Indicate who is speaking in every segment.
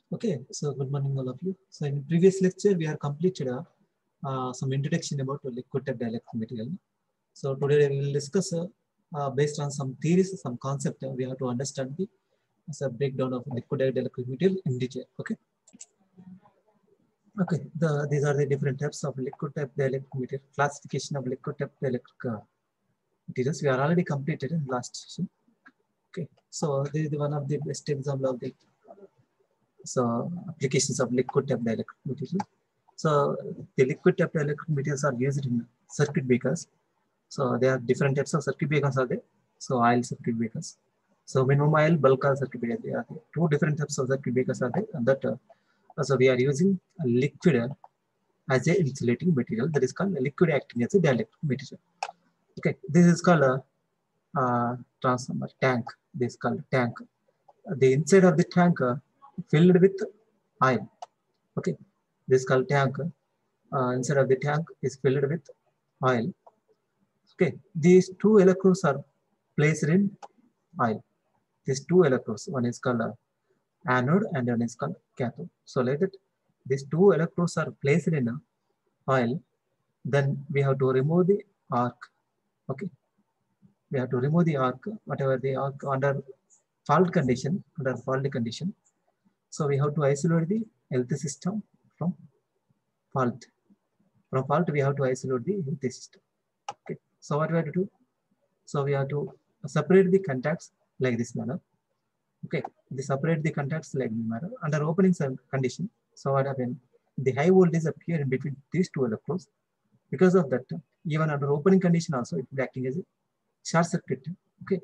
Speaker 1: Okay, so good morning all of you. So in previous lecture, we are completed some introduction about liquid type dielectric material. So today we will discuss based on some theories, some concept, we have to understand the breakdown of liquid type dielectric material in detail. Okay. Okay, these are the different types of liquid type dielectric material, classification of liquid type dielectric materials. We are already completed in last session. Okay, so this is one of the best example of the applications of liquid type dielectric material. So the liquid type dielectric materials are used in circuit breakers. So there are different types of circuit breakers are there. So oil circuit breakers. So minimum oil, bulk oil circuit breakers. There are two different types of circuit breakers are there. And that so we are using a liquid as a insulating material that is called a liquid acting as a dielectric material. Okay, this is called a transformer tank. This is called tank. The inside of the tank filled with oil. Okay, this is called tank. Inside of the tank is filled with oil. Okay, these two electrodes are placed in oil. These two electrodes, one is called anode and one is called cathode. So like that, these two electrodes are placed in oil. Then we have to remove the arc. Okay, we have to remove the arc, whatever the arc under fault condition, under fault condition. So we have to isolate the health system from fault. From fault, we have to isolate the health system. Okay, so what we have to do? So we have to separate the contacts like this manner. Okay, they separate the contacts like this manner under opening condition. So what happens? The high voltage appear in between these two electrodes. Because of that, even under opening condition also, it will be acting as a short circuit. Okay,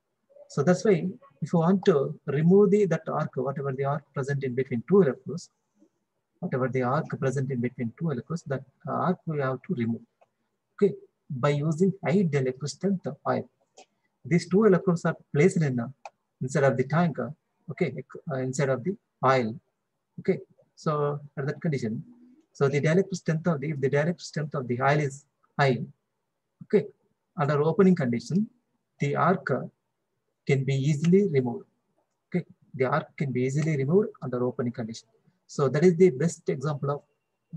Speaker 1: so that's why if you want to remove that arc, whatever the arc present in between two electrodes, whatever the arc present in between two electrodes, that arc we have to remove. Okay, by using high dielectric strength oil. These two electrodes are placed in inside of the tank. Okay, inside of the oil. Okay, so at that condition, so the dielectric strength of if the dielectric strength of the oil is high, okay, under opening condition, the arc can be easily removed. Okay, the arc can be easily removed under opening condition. So that is the best example of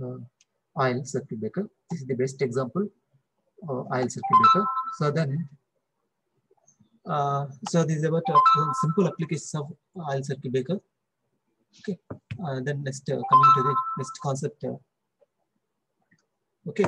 Speaker 1: oil circuit breaker. This is the best example of oil circuit breaker. So then, so this is about simple applications of oil circuit breaker. Okay, then next coming to the next concept. Okay.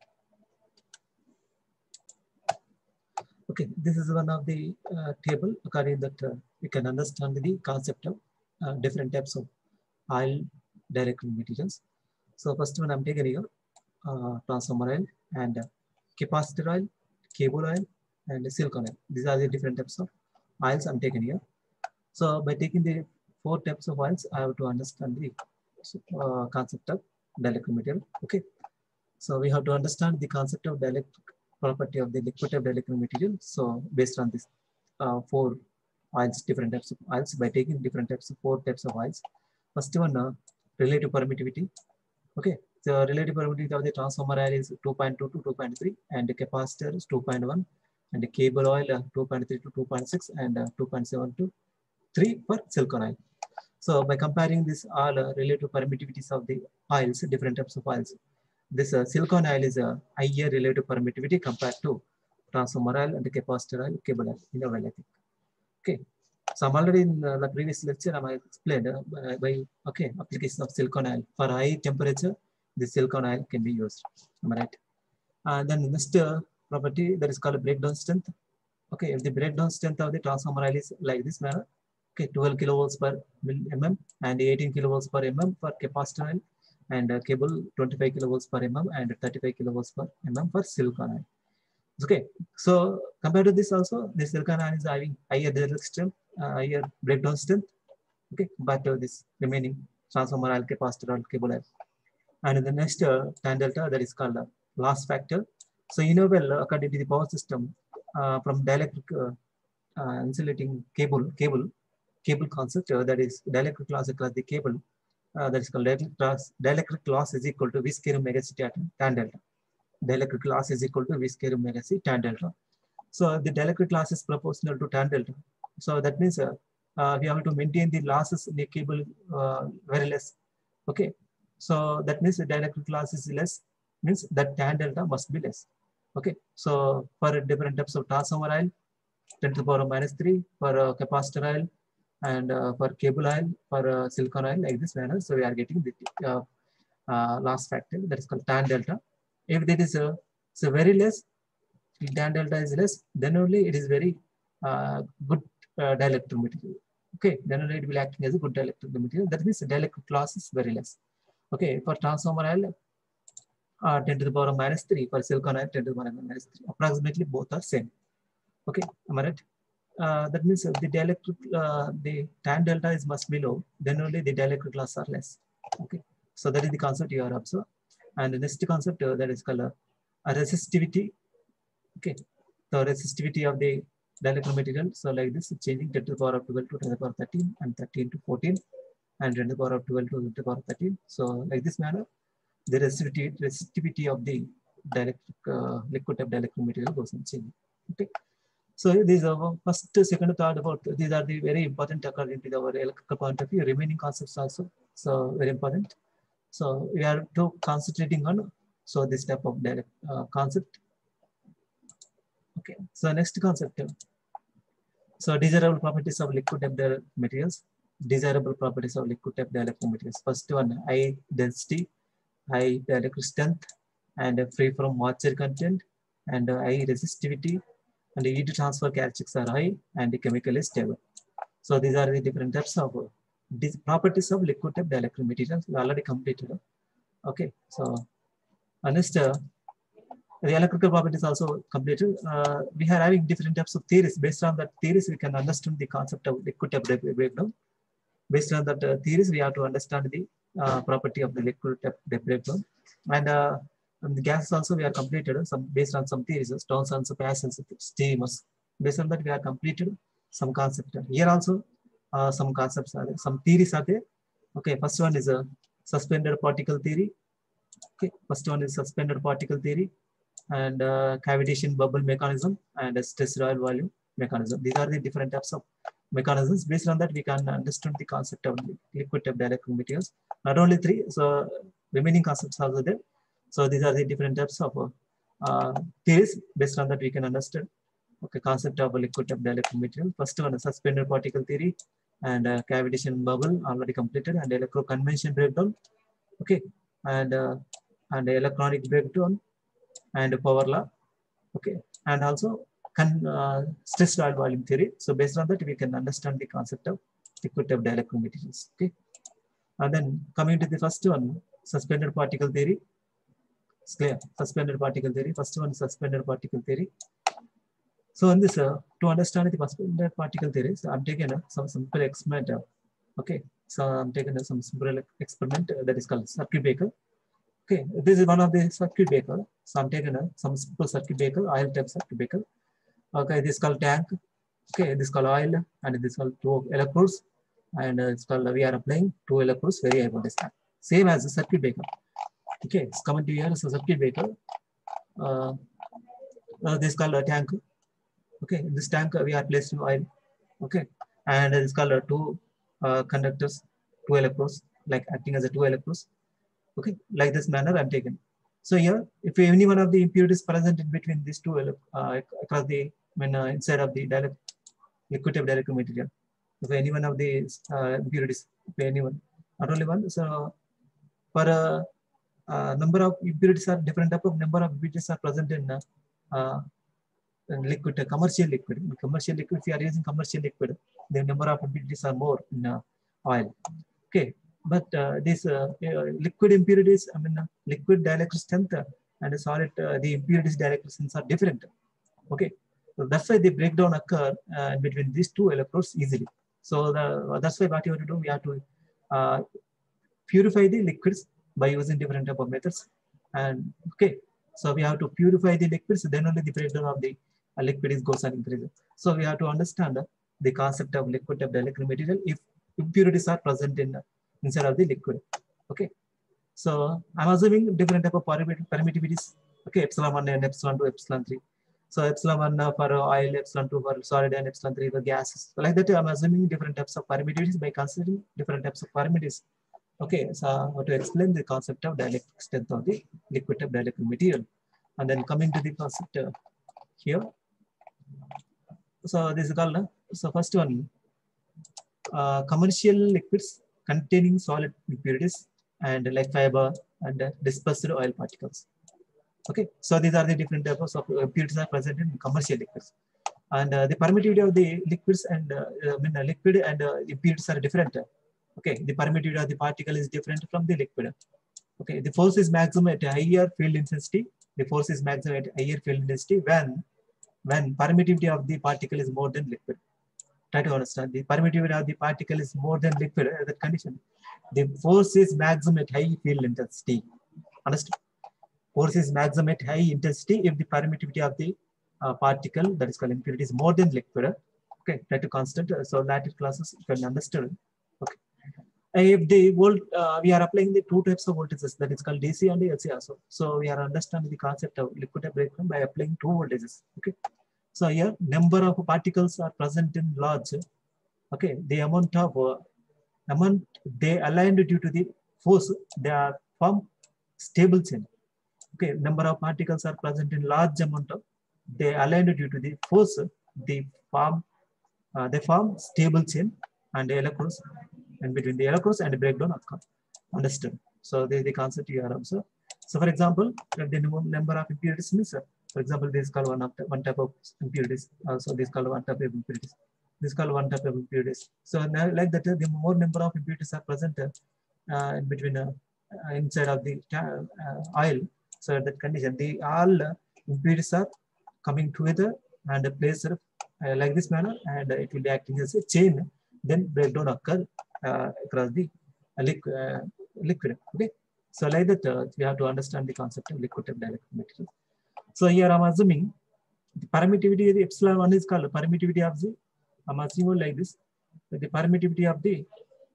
Speaker 1: Okay, this is one of the table according that you can understand the concept of different types of oil dielectric materials. So first one I'm taking here transformer oil and capacitor oil, cable oil, and silicon oil. These are the different types of oils I'm taking here. So by taking the four types of oils, I have to understand the concept of dielectric material. Okay, so we have to understand the concept of dielectric property of the liquid type dielectric material. So based on this four oils, different types of oils, by taking different types of four types of oils. First one, relative permittivity. Okay, so relative permittivity of the transformer oil is 2.2 to 2.3, and the capacitor is 2.1, and the cable oil 2.3 to 2.6, and 2.7 to 3 for silicon oil. So by comparing this all relative permittivities of the oils, different types of oils, this silicon oil is a higher relative permittivity compared to transformer oil and the capacitor oil, cable oil, in a well, I think. Okay, so I'm already in the previous lecture, I explained by okay application of silicon oil for high temperature. The silicon oil can be used. Am I right? And then the next property that is called breakdown strength. Okay, if the breakdown strength of the transformer oil is like this manner, okay, 12 kilovolts per mm and 18 kilovolts per mm for capacitor oil, and cable 25 kilovolts per mm and 35 kilovolts per mm for silicon oil. Okay, so compared to this also, the silicon oil is having higher dielectric strength, higher breakdown strength. Okay, but this remaining transformer oil, capacitor oil, cable oil. And the next tan delta, that is called loss factor. So you know well, according to the power system, from dielectric insulating cable concept, that is dielectric loss across the cable, that is called dielectric loss is equal to V square omega c tan delta. Dielectric loss is equal to V square omega c tan delta. So the dielectric loss is proportional to tan delta. So that means we have to maintain the losses in the cable very less. Okay, so that means the dielectric loss is less, means that tan delta must be less. Okay, so for different types of transformer oil, 10 to the power of -3, for capacitor oil, and for cable oil, for silicon oil, like this manner. So we are getting the loss factor that is called tan delta. If that is so very less, tan delta is less, then only it is very good dielectric material. Okay, then only it will acting as a good dielectric material. That means the dielectric loss is very less. Okay, for transformer oil, 10 to the power of -3, for silicon oil, 10 to the power of -3. Approximately both are same. Okay, am I right? That means the dielectric, the tan delta is must be low, then only the dielectric loss are less. Okay, so that is the concept you are observing. And the next concept that is called resistivity. Okay, the resistivity of the dielectric material. So like this, changing 10 to the power of 12 to 10 to the power of 13, and 13 to 14, and 10 to the power of 12 to 10 to the power of 13. So like this manner, the resistivity of the dielectric liquid type dielectric material goes on changing. Okay. So these are first, second, third, about these are the very important according to our electrical point of view. Remaining concepts also so very important. So we are to concentrating on so this type of concept. Okay. So next concept. So desirable properties of liquid type materials. Desirable properties of liquid type dielectric materials. First one, high density, high dielectric strength, and free from moisture content, and high resistivity, and the heat transfer characteristics are high, and the chemically stable. So these are the different types of properties of liquid type dielectric materials. We already completed. Okay, so next, the electrical properties also completed. We are having different types of theories. Based on that theories, we can understand the concept of liquid type breakdown. Based on that theories, we have to understand the property of the liquid type breakdown. And the gases also we are completed some based on some theories, stones and passions, steamers. Based on that, we are completed some concept. Here also some concepts are there, some theories are there. Okay, first one is a suspended particle theory. Okay, first one is suspended particle theory, and cavitation bubble mechanism, and stress oil volume mechanism. These are the different types of mechanisms. Based on that, we can understand the concept of liquid type dielectric materials. Not only three, so remaining concepts are also there. So these are the different types of theories. Based on that, we can understand okay concept of liquid type dielectric material. First one is suspended particle theory, and cavitation bubble already completed, and electroconvention breakdown. Okay, and electronic breakdown, and power law. Okay, and also stress oil volume theory. So based on that, we can understand the concept of liquid type dielectric materials. Okay, and then coming to the first one, suspended particle theory. It's clear. Suspended particle theory. First one is suspended particle theory. So in this, to understand the suspended particle theory, so I'm taking some simple experiment. Okay, so I'm taking some simple experiment that is called circuit breaker. Okay, this is one of the circuit breaker. So I'm taking some simple circuit breaker, oil type circuit breaker. Okay, this is called tank. Okay, this is called oil, and this is called 2 electrodes, and it's called we are applying 2 electrodes very high voltage tank. Same as a circuit breaker. Okay, it's coming to here as a circuit breaker. This is called a tank. Okay, in this tank we are placing oil. Okay, and it's called 2 conductors, 2 electrodes, like acting as a 2 electrodes. Okay, like this manner I'm taken. So here, if any one of the impurities present in between these two across the inside of the liquid type dielectric material, if any one of the impurities, if anyone, not only one. So for number of impurities are different type of number of impurities are present in liquid, commercial liquid. In commercial liquid, if you are using commercial liquid, the number of impurities are more in oil. Okay, but these liquid impurities, I mean liquid dielectric strength and solid the impurities dielectric strengths are different. Okay, so that's why the breakdown occur between these 2 electrodes easily. So that's why what you have to do, we have to purify the liquids by using different type of methods. And okay, so we have to purify the liquids, then only the breakdown of the liquid is goes on increasing. So we have to understand the concept of liquid type dielectric material if impurities are present in inside of the liquid. Okay, so I'm assuming different type of permittivities. Okay, epsilon 1 and epsilon 2, epsilon 3. So epsilon 1 for oil, epsilon 2 for solid, and epsilon 3 for gases. So like that, I'm assuming different types of permittivities by considering different types of permittivities. Okay, so how to explain the concept of dielectric strength of the liquid type dielectric material. And then coming to the concept here. So this is called, so first one, commercial liquids containing solid impurities and like fiber and dispersed oil particles. Okay, so these are the different types of impurities are present in commercial liquids. And the permittivity of the liquids and liquid and impurities are different. Okay, the permittivity of the particle is different from the liquid. Okay, the force is maximum at higher field intensity. The force is maximum at higher field intensity when permittivity of the particle is more than liquid. Try to understand. The permittivity of the particle is more than liquid at that condition. The force is maximum at high field intensity. Understand? Force is maximum at high intensity if the permittivity of the particle, that is called impurity, is more than liquid. Okay, try to constant. So later classes you can understand. Okay. If the volt, we are applying the two types of voltages, that is called DC and AC also. So we are understanding the concept of liquid breakdown by applying two voltages. Okay. So here number of particles are present in large. Okay, the amount they aligned due to the force, they are form stable chain. Okay, number of particles are present in large amount of, they aligned due to the force, they form stable chain and electrons, and between the electrons and breakdown occur. Understood? So this is the concept you are observed. So for example, the number of impurities means, for example, this is called one type of impurities. So this is called one type of impurities. This is called one type of impurities. So now, like that, the more number of impurities are present in between inside of the oil. So at that condition, the all impurities are coming together and placed like this manner, and it will be acting as a chain. Then breakdown occur across the liquid. Okay, so like that, we have to understand the concept of liquid type dielectric material. So here I'm assuming the permittivity of the epsilon 1 is called permittivity of the, I'm assuming like this, the permittivity of the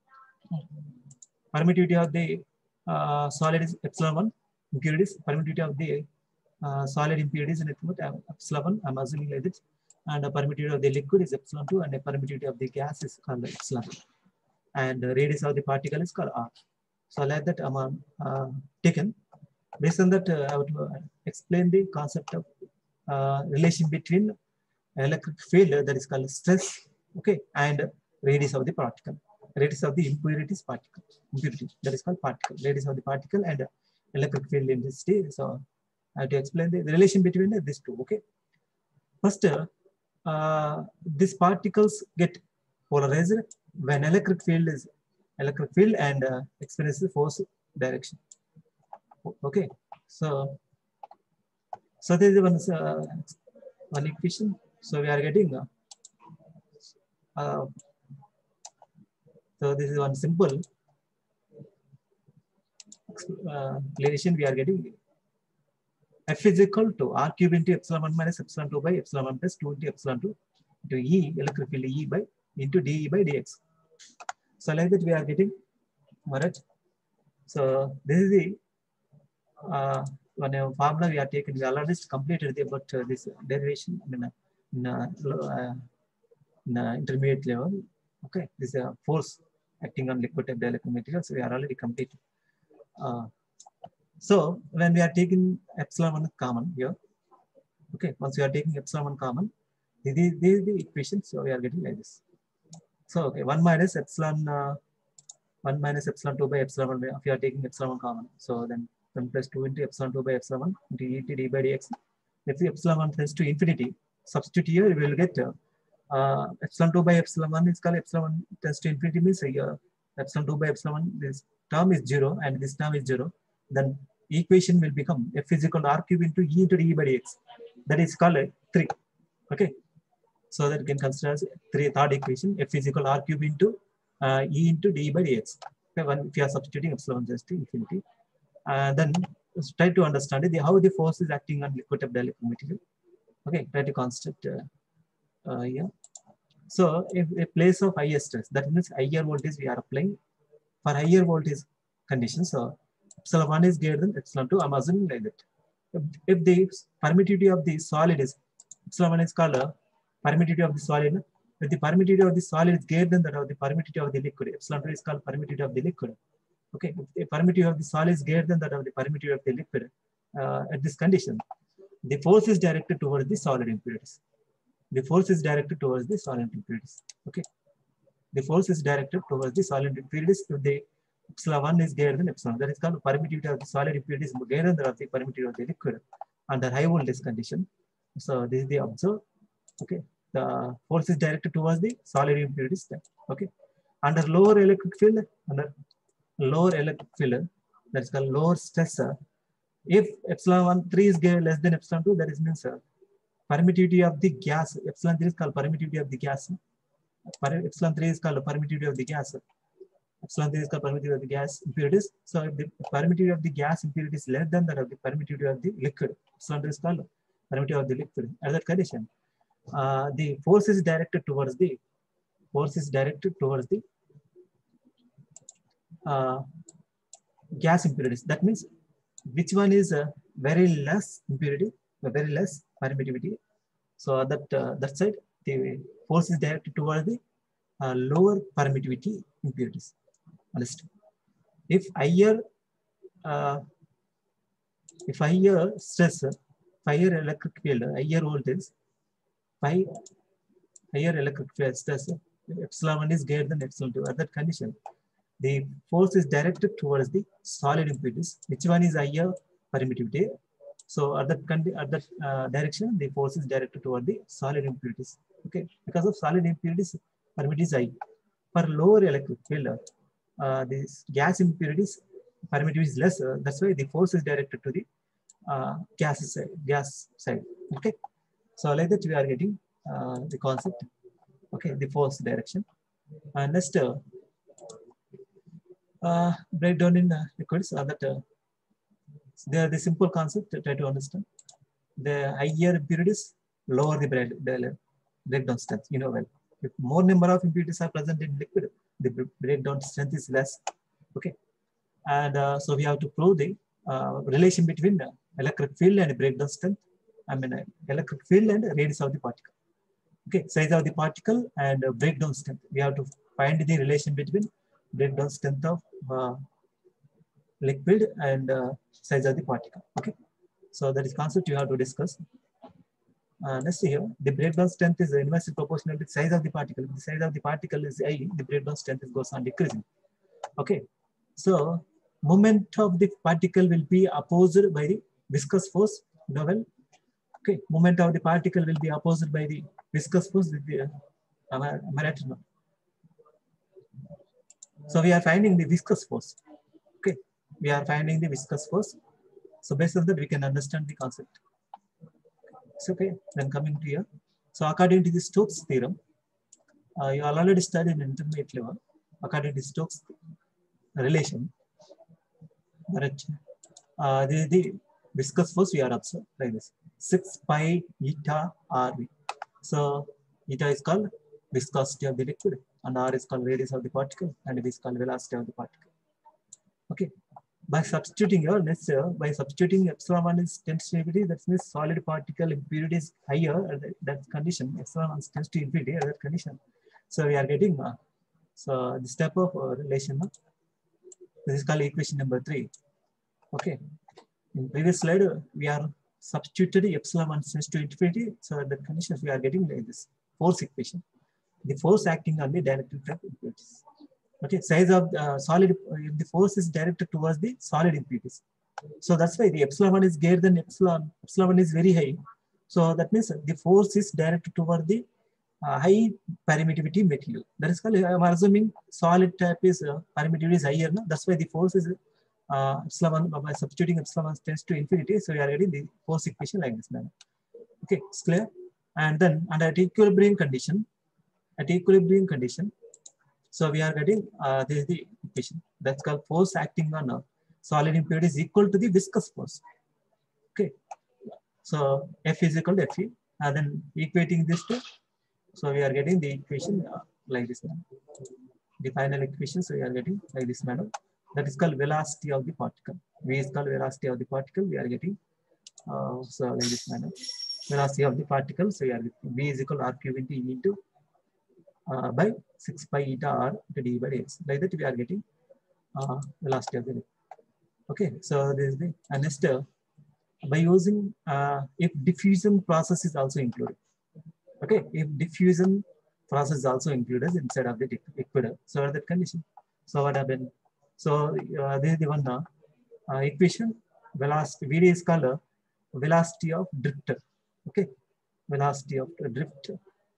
Speaker 1: solid is epsilon 1, impurities, permittivity of the solid impurities in epsilon 1, I'm assuming like this, and the permittivity of the liquid is epsilon 2, and the permittivity of the gas is called epsilon 2, and the radius of the particle is called r. So like that I'm taken. Based on that, I would explain the concept of relation between electric field, that is called stress, okay, and radius of the particle, radius of the impurities particle, impurity, that is called particle, radius of the particle and electric field intensity. So I have to explain the relation between these two. Okay, first, these particles get polarized when electric field and experiences force direction. Okay, so there is one equation. So we are getting so this is one simple relation we are getting. F is equal to r cube into epsilon 1 minus epsilon 2 by epsilon 1 plus 2 into epsilon 2 into E electric field E by into dE by dx. So like that we are getting, alright. So this is the one formula we are taking. We already completed about this derivation in intermediate level. Okay, this is a force acting on liquid type dielectric material. So we are already completed. So when we are taking epsilon 1 common here, okay, once we are taking epsilon 1 common, this is the equation. So we are getting like this. So okay, 1 minus epsilon 2 by epsilon 1 if you are taking epsilon 1 common. So then 1 plus 2 into epsilon 2 by epsilon 1 into E to d by dx. If the epsilon 1 tends to infinity, substitute here, we will get epsilon 2 by epsilon 1 is called epsilon 1 tends to infinity means epsilon 2 by epsilon 1, this term is 0 and this term is 0. Then equation will become F is equal to R cube into E into d by dx. That is called 3. Okay, so that you can consider as third equation. F is equal to R cube into E into d by dx. Okay, if you are substituting epsilon just to infinity, then try to understand it, how the force is acting on liquid type dielectric material. Okay, try to construct yeah. So if a place of higher stress, that means higher voltage we are applying for higher voltage conditions. So epsilon 1 is greater than epsilon 2. I'm assuming like that. If the permittivity of the solid is epsilon 1 is called permittivity of the solid. If the permittivity of the solid is greater than that of the permittivity of the liquid, epsilon 2 is called permittivity of the liquid. Okay, if the permittivity of the solid is greater than that of the permittivity of the liquid, at this condition, the force is directed towards the solid impurities. The force is directed towards the solid impurities. Okay, the force is directed towards the solid impurities if the epsilon 1 is greater than epsilon. That is called permittivity of the solid impurities greater than that of the permittivity of the liquid under high voltage condition. So this is the observed. Okay, the force is directed towards the solid impurities. Okay, under lower electric field, that is called lower stress. If epsilon 1 3 is less than epsilon 2, that is means permittivity of the gas. Epsilon 3 is called permittivity of the gas. Epsilon 3 is called permittivity of the gas. Epsilon 3 is called permittivity of the gas impurities. So if the permittivity of the gas impurity is less than that of the permittivity of the liquid, epsilon 3 is called permittivity of the liquid. At that condition, the force is directed towards the gas impurities. That means which one is very less impurity, very less permittivity. So that side, the force is directed towards the lower permittivity impurities. Understand? If higher stress, higher electric field, higher voltage, higher electric field stress, epsilon 1 is greater than epsilon 2. At that condition, the force is directed towards the solid impurities. Which one is higher permittivity? So at that direction, the force is directed toward the solid impurities. Okay, because of solid impurities, permittivity is high. For lower electric field, this gas impurities permittivity is less. That's why the force is directed to the gas side. Okay, so like that we are getting the concept. Okay, the force direction. And next, breakdown in liquids are that they are the simple concept to try to understand. The higher impurities lower the breakdown strength. You know, well, if more number of impurities are present in liquid, the breakdown strength is less. Okay, and so we have to prove the relation between electric field and breakdown strength. I mean, electric field and radius of the particle. Okay, size of the particle and breakdown strength. We have to find the relation between breakdown strength of liquid and size of the particle. Okay, so that is concept you have to discuss. Next here, the breakdown strength is inversely proportional with size of the particle. If the size of the particle is high, the breakdown strength goes on decreasing. Okay, so moment of the particle will be opposed by the viscous force. You know, well, okay, moment of the particle will be opposed by the viscous force with the so we are finding the viscous force. Okay, we are finding the viscous force. So based on that, we can understand the concept. It's okay. Then coming to here. So according to the Stokes theorem, you already studied in intermediate level. According to Stokes relation, the viscous force we are observed like this: 6 pi eta RV. So eta is called viscosity of the liquid, and R is called radius of the particle, and V is called velocity of the particle. Okay. By substituting here, by substituting epsilon 1 is tends to infinity, that means solid particle impurity is higher at that condition. Epsilon 1 tends to infinity at that condition. So we are getting so this type of relation. This is called equation number 3. Okay. In previous slide, we are substituted epsilon 1 tends to infinity. So at that condition, we are getting like this force equation. The force acting on the dielectric of impurities. Okay, size of solid, if the force is directed towards the solid impurities. So that's why the epsilon 1 is greater than epsilon 1 is very high. So that means the force is directed toward the high permittivity material. That is called, I am assuming solid type is permittivity is higher. No? That's why the force is epsilon 1, by substituting epsilon 1 tends to infinity. So we are getting the force equation like this manner. Okay, it's clear. And then under equilibrium condition, so we are getting this is the equation that's called force acting on a solid impurity is equal to the viscous force. Okay, so F is equal to Fe, and then equating this to, so we are getting the equation like this manner. The final equation, so we are getting like this manner. That is called velocity of the particle. V is called velocity of the particle. We are getting so like this manner. velocity of the particle. So we are getting V is equal to RQ into E into by 6 pi eta r to d by dx. Like that we are getting velocity of the liquid. Okay, so this is the next by using if diffusion process is also included. Okay, if diffusion process is also included inside of the liquid, so that condition. So what happened? So this is the one equation. Velocity Vd is called velocity of drift. Okay, velocity of drift.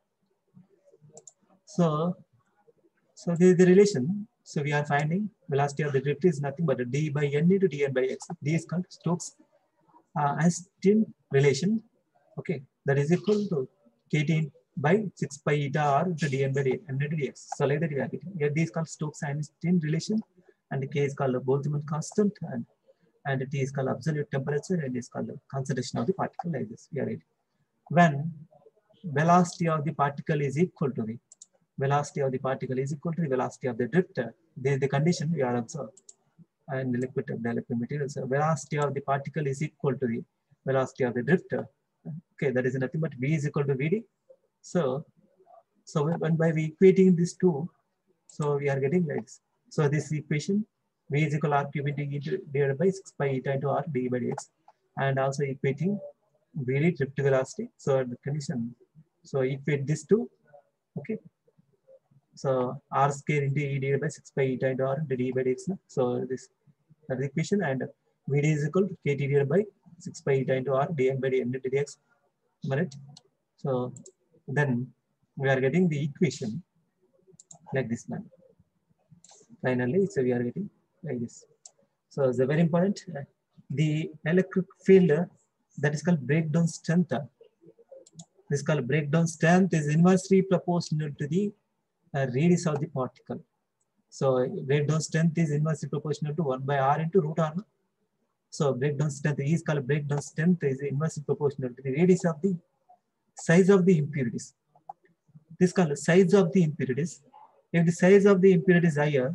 Speaker 1: So this is the relation. So we are finding velocity of the drift is nothing but d by n into dn by x. D is called Stokes Einstein relation. Okay, that is equal to kt by 6 pi eta r into dn by n into dx. So like that we are getting. Here D is called Stokes Einstein relation, and k is called the Boltzmann constant, and T is called absolute temperature, and is called the concentration of the particle. Like this we are getting. When velocity of the particle is equal to the velocity of the particle is equal to the velocity of the drift, this is the condition we are observing. And the liquid dielectric materials, velocity of the particle is equal to the velocity of the drift. Okay, that is nothing but V is equal to Vd. So when by equating these two, so we are getting like this. So this equation V is equal to R cube into divided by 6 pi eta into R d by dx, and also equating Vd drift velocity. So the condition. So equate this two. Okay. So R square into E divided by 6 pi eta into R into d by dx. So this is the equation, and Vd is equal to kt divided by 6 pi eta into R dn by dn into dx. Right? So then we are getting the equation like this man. Finally, so we are getting like this. So it's a very important. The electric field that is called breakdown strength. This is called breakdown strength is inversely proportional to the radius of the particle. So breakdown strength is inversely proportional to 1 by r into root r. So breakdown strength is called breakdown strength is inversely proportional to the radius of the size of the impurities. This is called size of the impurities. If the size of the impurity is higher,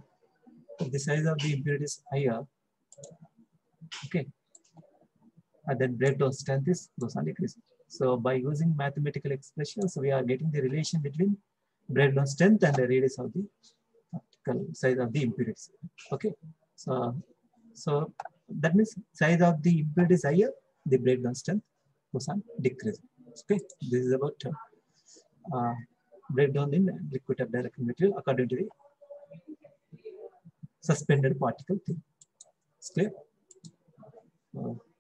Speaker 1: okay, and then breakdown strength is goes on decreasing. So by using mathematical expressions, we are getting the relation between breakdown strength and the radius of the particle size of the impurities. Okay, so that means size of the impurity is higher, the breakdown strength goes on decreasing. Okay, this is about breakdown in liquid dielectric material according to the suspended particle thing. It's clear?